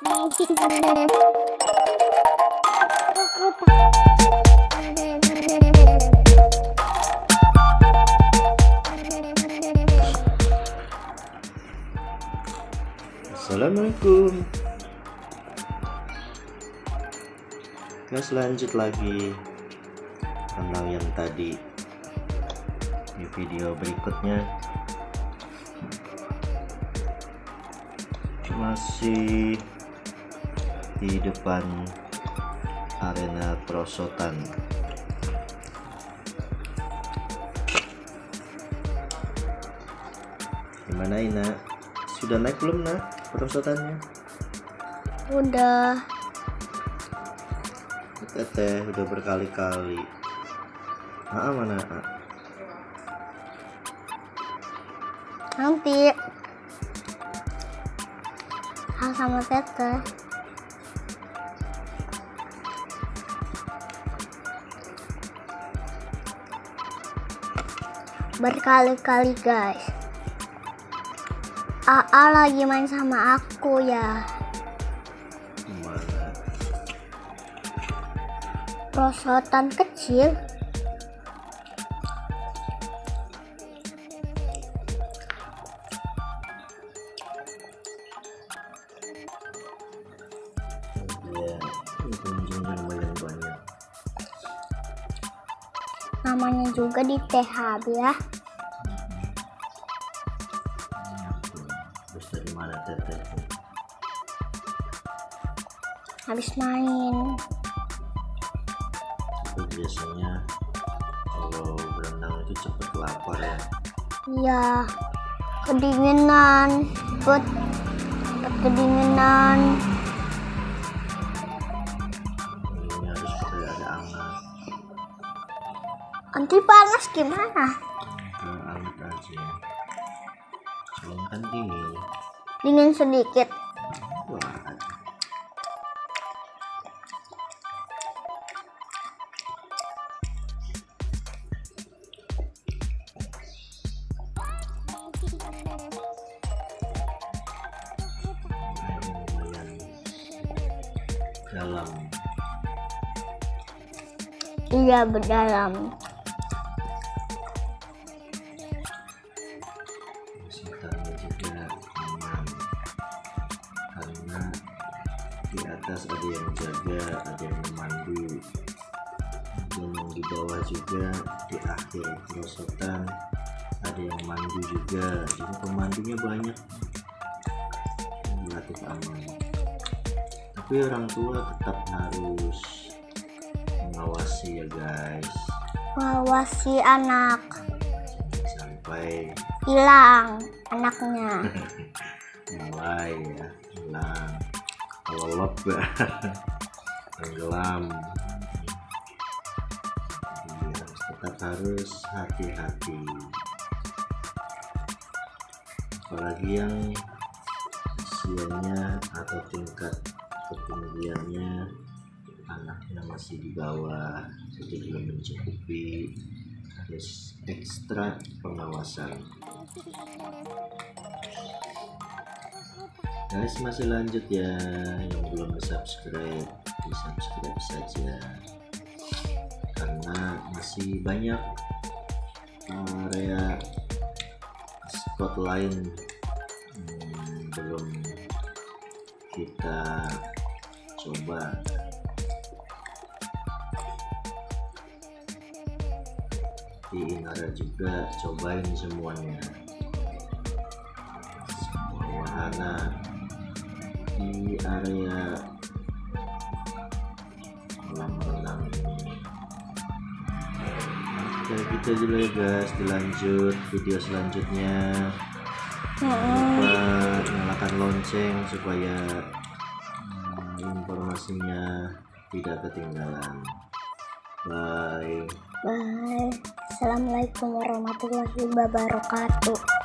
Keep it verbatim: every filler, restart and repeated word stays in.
Assalamualaikum. Kita lanjut lagi tentang yang tadi di video berikutnya. Masih di depan arena perosotan. Gimana Ina? Sudah naik belum nak perosotannya? Udah. Teteh udah berkali-kali. Ah mana? Ah? Nanti hal sama teteh. Berkali-kali guys. A A lagi main sama aku ya. Mana? Perosotan kecil. Ya, pengunjungnya lumayan banyak. Namanya juga di T H B ya. Terus dari mana teteh? Habis main. Itu biasanya kalau berenang itu cepet lapar ya. Iya. Kedinginan. Ikut kedinginan. Ini harus pakai ada anget. Nanti panas gimana? Ke anget aja. Soalnya kan dingin. Dingin sedikit. Wah. Dalam. Iya berdalam. Pesertanya juga aman karena di atas ada yang jaga, ada yang memandu, dan yang di bawah juga di akhir perosotan ada yang memandu juga. Jadi pemandunya banyak, relatif aman. Tapi orang tua tetap harus mengawasi ya guys, Mengawasi anak. sampai Hilang anaknya. mulai ya hilang, kelelep tenggelam. Jadi harus tetap harus hati-hati, apalagi yang usianya atau tingkat ketinggiannya anaknya masih di bawah, jadi belum mencukupi, harus ekstra pengawasan. Guys, masih lanjut ya, yang belum subscribe di subscribe saja karena masih banyak area spot lain hmm, belum kita coba. Di Inara juga cobain semuanya, semua wahana di area kolam renang ini. Oke, gitu dulu ya guys, dilanjut video selanjutnya. Jangan lupa nyalakan lonceng supaya hmm, informasinya tidak ketinggalan. Bye. Bye. Assalamualaikum warahmatullahi wabarakatuh.